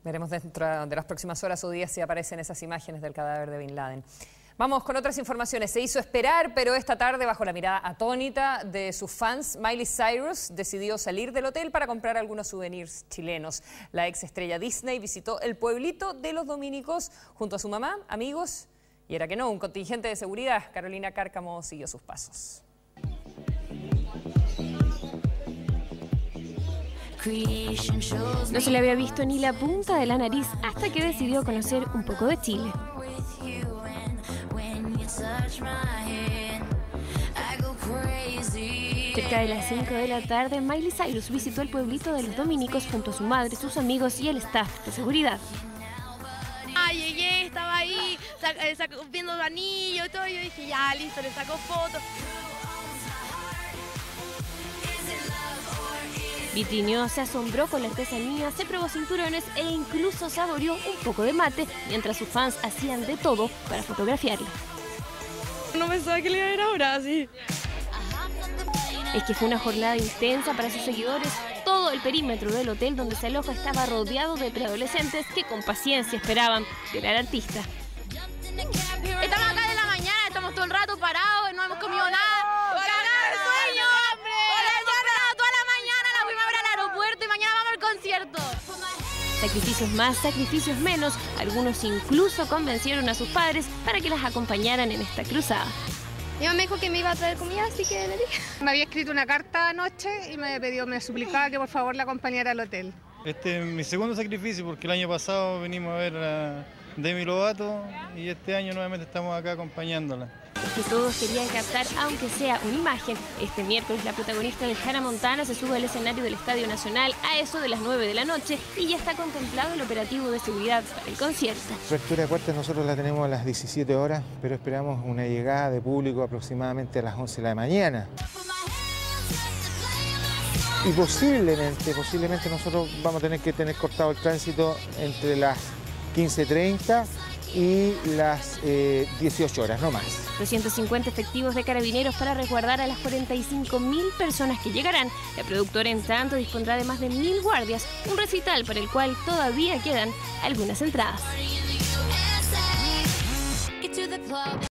Veremos dentro de las próximas horas o días si aparecen esas imágenes del cadáver de Bin Laden. Vamos con otras informaciones. Se hizo esperar, pero esta tarde, bajo la mirada atónita de sus fans, Miley Cyrus decidió salir del hotel para comprar algunos souvenirs chilenos. La ex estrella Disney visitó el pueblito de los dominicos junto a su mamá, amigos, y era que no, un contingente de seguridad. Carolina Cárcamo siguió sus pasos. No se le había visto ni la punta de la nariz hasta que decidió conocer un poco de Chile. Cerca de las 5 de la tarde, Miley Cyrus visitó el pueblito de los dominicos junto a su madre, sus amigos y el staff de seguridad. Llegué, estaba ahí, viendo el anillo y todo, y yo dije, ya, listo, le saco fotos. Vitrineó, se asombró con la artesanía, se probó cinturones e incluso saboreó un poco de mate, mientras sus fans hacían de todo para fotografiarla. No pensaba que le iba a ver ahora, sí. Es que fue una jornada intensa para sus seguidores. Todo el perímetro del hotel donde se aloja estaba rodeado de preadolescentes que con paciencia esperaban ver al artista. Estamos acá de la mañana, estamos todo el rato parados, no hemos comido nada. ¡Cagado el sueño, hombre! Toda la mañana la fuimos a ver al aeropuerto y mañana vamos al concierto. Sacrificios más, sacrificios menos. Algunos incluso convencieron a sus padres para que las acompañaran en esta cruzada. Mi mamá me dijo que me iba a traer comida, así que le dije. Me había escrito una carta anoche y me suplicaba que por favor la acompañara al hotel. Este es mi segundo sacrificio porque el año pasado venimos a ver a Demi Lovato y este año nuevamente estamos acá acompañándola. Que todos querían captar, aunque sea una imagen. Este miércoles la protagonista de Hannah Montana se sube al escenario del Estadio Nacional a eso de las 9 de la noche y ya está contemplado el operativo de seguridad para el concierto. La apertura de puertas nosotros la tenemos a las 17 horas, pero esperamos una llegada de público aproximadamente a las 11 de la mañana. Y posiblemente nosotros vamos a tener que tener cortado el tránsito entre las 15:30 y las 18 horas, no más. 250 efectivos de carabineros para resguardar a las 45.000 personas que llegarán. La productora, en tanto, dispondrá de más de 1.000 guardias, un recital para el cual todavía quedan algunas entradas.